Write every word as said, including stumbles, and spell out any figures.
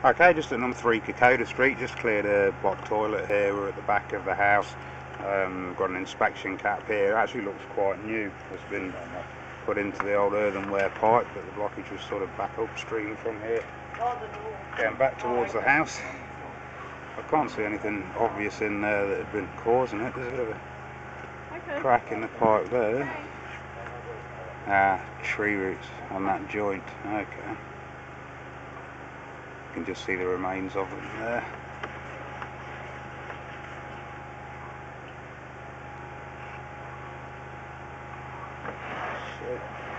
Okay, just at number three Kokoda Street, just cleared a block toilet here. We're at the back of the house. Um, we've got an inspection cap here. It actually looks quite new. It's been put into the old earthenware pipe, but the blockage was sort of back upstream from here. Getting back towards the house. I can't see anything obvious in there that had been causing it. There's a bit of a crack in the pipe there. Ah, tree roots on that joint. Okay. You can just see the remains of them there. Shit.